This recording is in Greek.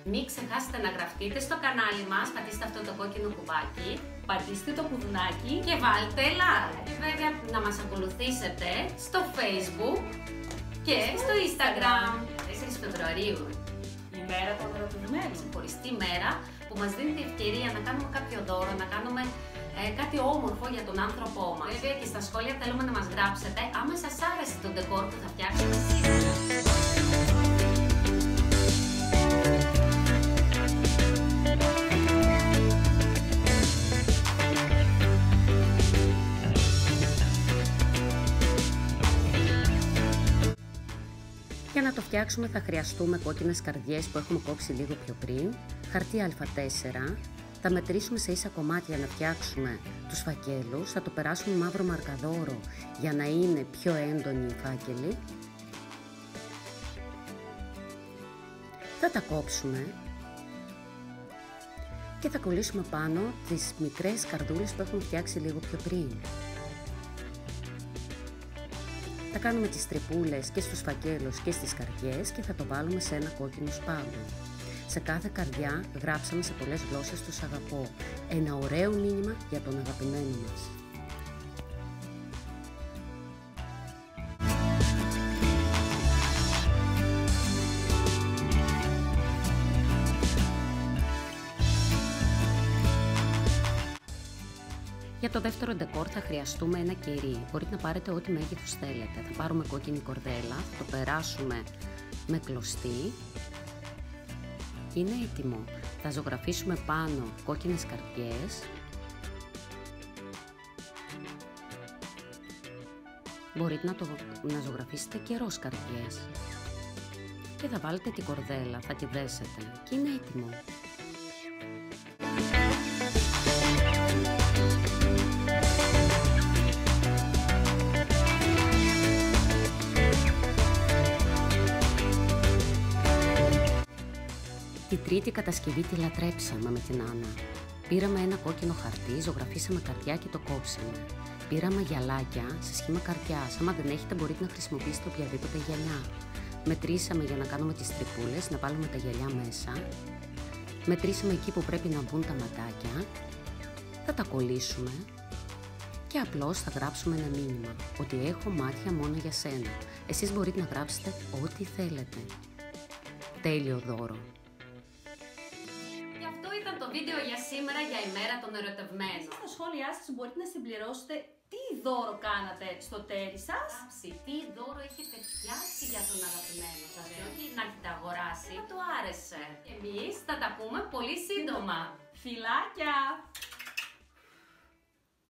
Μην ξεχάσετε να γραφτείτε στο κανάλι μας, πατήστε αυτό το κόκκινο κουμπάκι, πατήστε το κουδουνάκι και βάλτε like. Και βέβαια να μας ακολουθήσετε στο Facebook και στο Instagram. 4 Φεβρουαρίου, η μέρα των ερωτευμένων. ξεχωριστή μέρα που μας δίνει τη ευκαιρία να κάνουμε κάποιο δώρο, να κάνουμε κάτι όμορφο για τον άνθρωπό μας. Βέβαια και στα σχόλια θέλουμε να μας γράψετε άμα σας άρεσε το ντεκόρ που θα φτιάξουμε σήμερα. Για να το φτιάξουμε θα χρειαστούμε κόκκινες καρδιές που έχουμε κόψει λίγο πιο πριν, χαρτί Α4, θα μετρήσουμε σε ίσα κομμάτια να φτιάξουμε τους φακέλους, θα το περάσουμε μαύρο μαρκαδόρο για να είναι πιο έντονοι οι φάκελοι. Θα τα κόψουμε και θα κολλήσουμε πάνω τις μικρές καρδούλες που έχουμε φτιάξει λίγο πιο πριν. Θα κάνουμε τις τρυπούλες και στους φακέλους και στις καρδιές και θα το βάλουμε σε ένα κόκκινο σπάγκο. Σε κάθε καρδιά γράψαμε σε πολλές γλώσσες το «Σ' αγαπώ», ένα ωραίο μήνυμα για τον αγαπημένο μας. Για το δεύτερο ντεκόρ θα χρειαστούμε ένα κερί. Μπορείτε να πάρετε ό,τι μέγεθος θέλετε. Θα πάρουμε κόκκινη κορδέλα, θα το περάσουμε με κλωστή. Είναι έτοιμο. Θα ζωγραφίσουμε πάνω κόκκινες καρδιές. Μπορείτε να ζωγραφίσετε και ροζ καρδιές. Και θα βάλετε την κορδέλα, θα τη δέσετε και είναι έτοιμο. Την τρίτη κατασκευή τη λατρέψαμε με την Άννα. Πήραμε ένα κόκκινο χαρτί, ζωγραφίσαμε καρδιά και το κόψαμε. Πήραμε γυαλάκια σε σχήμα καρδιάς. Άμα δεν έχετε μπορείτε να χρησιμοποιήσετε οποιαδήποτε γυαλιά. Μετρήσαμε για να κάνουμε τις τρυπούλες, να βάλουμε τα γυαλιά μέσα. Μετρήσαμε εκεί που πρέπει να μπουν τα ματάκια. Θα τα κολλήσουμε. Και απλώς θα γράψουμε ένα μήνυμα, ότι έχω μάτια μόνο για σένα. Εσείς μπορείτε να γράψετε ό,τι θέλετε. Τέλειο δώρο. Το βίντεο για σήμερα για η μέρα των ερωτευμένων. Στα σχόλιά σας μπορείτε να συμπληρώσετε τι δώρο κάνατε στο τέρι σας. Τι δώρο έχετε φτιάξει για τον αγαπημένο σας. Όχι να έχετε αγοράσει. Να του άρεσε. Εμείς θα τα πούμε πολύ σύντομα. Φιλάκια!